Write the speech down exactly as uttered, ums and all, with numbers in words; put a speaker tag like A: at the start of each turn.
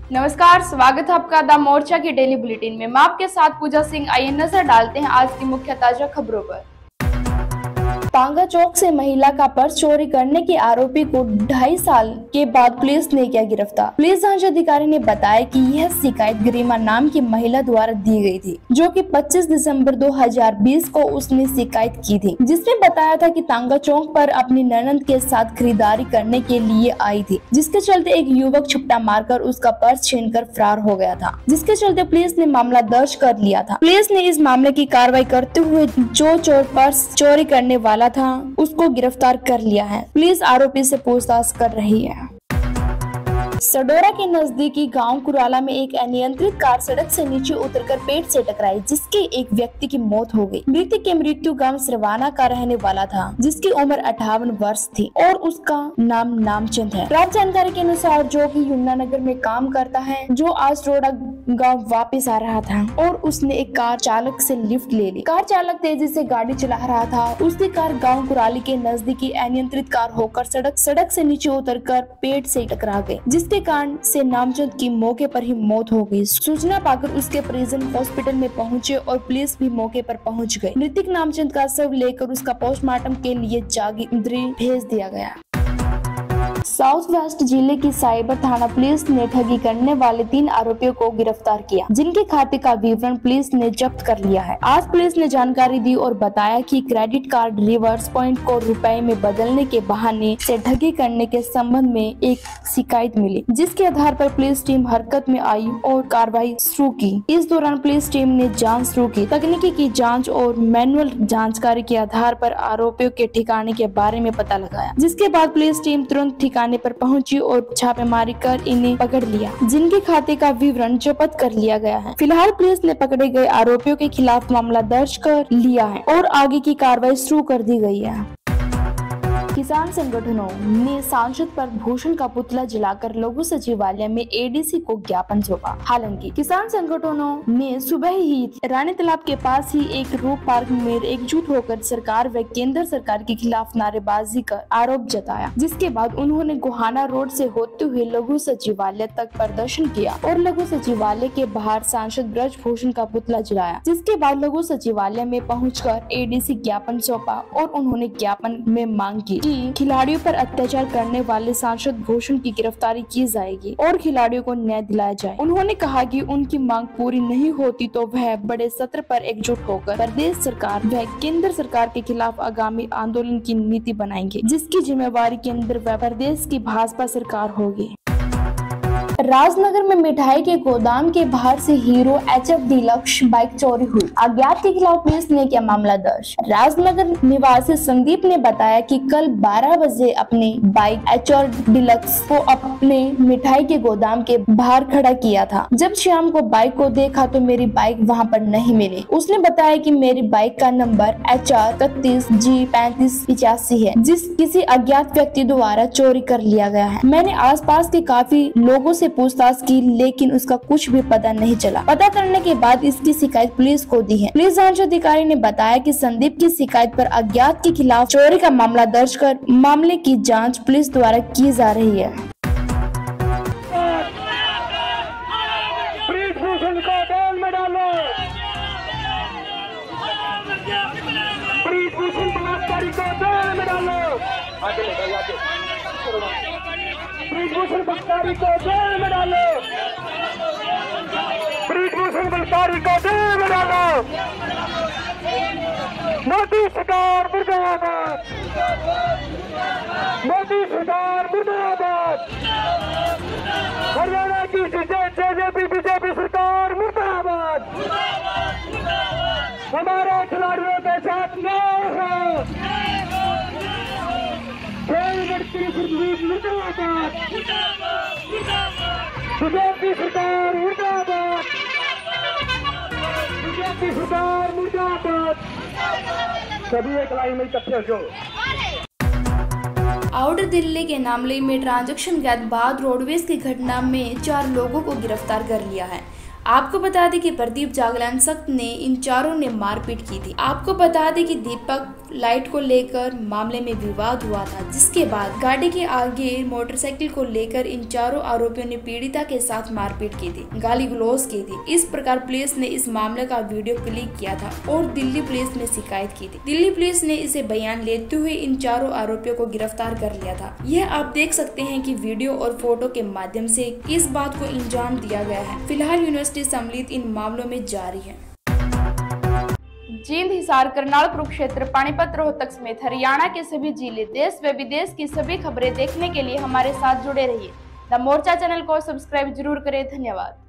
A: नमस्कार, स्वागत है आपका द मोर्चा की डेली बुलेटिन में। मैं आपके साथ पूजा सिंह। आइए नजर डालते हैं आज की मुख्य ताजा खबरों पर। पांगा चौक से महिला का पर्स चोरी करने के आरोपी को ढाई साल के बाद पुलिस ने किया गिरफ्तार। पुलिस जांच अधिकारी ने बताया कि यह शिकायत गरिमा नाम की महिला द्वारा दी गई थी, जो कि पच्चीस दिसंबर दो हज़ार बीस को उसने शिकायत की थी, जिसमें बताया था कि तांगा चौक पर अपनी ननद के साथ खरीदारी करने के लिए आई थी, जिसके चलते एक युवक छुपटा मारकर उसका पर्स छीनकर फरार हो गया था, जिसके चलते पुलिस ने मामला दर्ज कर लिया था। पुलिस ने इस मामले की कार्रवाई करते हुए जो चोर पर्स चोरी करने वाला था उसको गिरफ्तार कर लिया है। पुलिस आरोपी से पूछताछ कर रही है। सडोरा के नजदीकी गांव कुराला में एक अनियंत्रित कार सड़क से नीचे उतरकर पेड़ से टकराई, जिसके एक व्यक्ति की मौत हो गई। मृतक के मृत्यु गांव सरवाना का रहने वाला था, जिसकी उम्र अट्ठावन वर्ष थी और उसका नाम नामचंद है। प्राप्त जानकारी के अनुसार जो कि यमुनानगर में काम करता है, जो आज रोड़ा गांव वापस आ रहा था और उसने एक कार चालक से लिफ्ट ले ली। कार चालक तेजी से गाड़ी चला रहा था। उसकी कार गाँव कुराली के नजदीकी अनियंत्रित कार होकर सड़क सड़क से नीचे उतरकर पेड़ से टकरा गई, जिसके कारण से नामचंद की मौके पर ही मौत हो गई। सूचना पाकर उसके परिजन हॉस्पिटल में पहुंचे और पुलिस भी मौके पर पहुंच गई। मृतक नामचंद का शव लेकर उसका पोस्टमार्टम के लिए जागीरदारी भेज दिया गया। साउथ वेस्ट जिले की साइबर थाना पुलिस ने ठगी करने वाले तीन आरोपियों को गिरफ्तार किया, जिनके खाते का विवरण पुलिस ने जब्त कर लिया है। आज पुलिस ने जानकारी दी और बताया कि क्रेडिट कार्ड रिवर्स पॉइंट को रुपए में बदलने के बहाने से ठगी करने के संबंध में एक शिकायत मिली, जिसके आधार पर पुलिस टीम हरकत में आई और कार्रवाई शुरू की। इस दौरान पुलिस टीम ने जाँच शुरू की। तकनीकी की जाँच और मैनुअल जानकारी के आधार पर आरोपियों के ठिकाने के बारे में पता लगाया, जिसके बाद पुलिस टीम तुरंत ठिकाने पर पहुंची और छापेमारी कर इन्हें पकड़ लिया, जिनके खाते का विवरण जब्त कर लिया गया है। फिलहाल पुलिस ने पकड़े गए आरोपियों के खिलाफ मामला दर्ज कर लिया है और आगे की कार्रवाई शुरू कर दी गई है। किसान संगठनों ने सांसद पर भूषण का पुतला जलाकर लघु सचिवालय में एडीसी को ज्ञापन सौंपा। हालांकि किसान संगठनों ने सुबह ही रानी तालाब के पास ही एक रोक पार्क में एकजुट होकर सरकार व केंद्र सरकार के खिलाफ नारेबाजी कर आरोप जताया, जिसके बाद उन्होंने गोहाना रोड से होते हुए लघु सचिवालय तक प्रदर्शन किया और लघु सचिवालय के बाहर सांसद ब्रजभूषण का पुतला जलाया, जिसके बाद लघु सचिवालय में पहुंचकर एडीसी ज्ञापन सौंपा और उन्होंने ज्ञापन में मांग की कि खिलाड़ियों पर अत्याचार करने वाले सांसद भूषण की गिरफ्तारी की जाएगी और खिलाड़ियों को न्याय दिलाया जाए। उन्होंने कहा कि उनकी मांग पूरी नहीं होती तो वह बड़े सत्र पर एकजुट होकर प्रदेश सरकार व केंद्र सरकार के खिलाफ आगामी आंदोलन की नीति बनाएंगे, जिसकी जिम्मेवारी केंद्र व प्रदेश की भाजपा सरकार होगी। राजनगर में मिठाई के गोदाम के बाहर से Hero H F deluxe bike चोरी हुई। अज्ञात के खिलाफ पुलिस ने किया मामला दर्ज। राजनगर निवासी संदीप ने बताया कि कल बारह बजे अपने बाइक एच एफ डिलक्स को अपने मिठाई के गोदाम के बाहर खड़ा किया था। जब शाम को बाइक को देखा तो मेरी बाइक वहां पर नहीं मिली। उसने बताया कि मेरी बाइक का नंबर एच आर इकतीस जी पैंतीस पिचासी है, जिस किसी अज्ञात व्यक्ति द्वारा चोरी कर लिया गया है। मैंने आसपास के काफी लोगों से पूछताछ की, लेकिन उसका कुछ भी पता नहीं चला। पता करने के बाद इसकी शिकायत पुलिस को दी है। पुलिस जांच अधिकारी ने बताया कि संदीप की शिकायत पर अज्ञात के खिलाफ चोरी का मामला दर्ज कर मामले की जांच पुलिस द्वारा की जा रही है।
B: ब्रजभूषण को जेल में डालो। ब्रजभूषण बलात्कारी को जेल में डालो। ब्रजभूषण बलात्कारी को जेल में डालो। ब्रजभूषण बलात्कारी को जेल में डालो। मोदी सरकार मुर्दाबाद। मोदी सरकार मुर्दाबाद। हरियाणा की जेजेपी बीजेपी सरकार मुर्दाबाद। हमारे खिलाड़ियों के साथ न्याय है। मुर्दाबाद। बीजेपी सरकार मुर्दाबाद। बीजेपी सरकार मुर्दाबाद। सभी एक लाइन में इकट्ठे हो।
A: आउटर दिल्ली के नामली में ट्रांजैक्शन के बाद रोडवेज की घटना में चार लोगों को गिरफ्तार कर लिया है। आपको बता दें कि प्रदीप जागलान सख्त ने इन चारों ने मारपीट की थी। आपको बता दें कि दीपक लाइट को लेकर मामले में विवाद हुआ था, जिसके बाद गाड़ी के आगे मोटरसाइकिल को लेकर इन चारों आरोपियों ने पीड़िता के साथ मारपीट की थी, गाली गलौज की थी। इस प्रकार पुलिस ने इस मामले का वीडियो क्लिक किया था और दिल्ली पुलिस में शिकायत की थी। दिल्ली पुलिस ने इसे बयान लेते हुए इन चारों आरोपियों को गिरफ्तार कर लिया था। यह आप देख सकते हैं कि वीडियो और फोटो के माध्यम से इस बात को अंजाम दिया गया है। फिलहाल यूनिवर्सिटी सम्मिलित इन मामलों में जारी है। जींद, हिसार, करनाल, कुरुक्षेत्र, पानीपत, रोहतक समेत हरियाणा के सभी जिले, देश व विदेश की सभी खबरें देखने के लिए हमारे साथ जुड़े रहिए। द मोर्चा चैनल को सब्सक्राइब जरूर करें। धन्यवाद।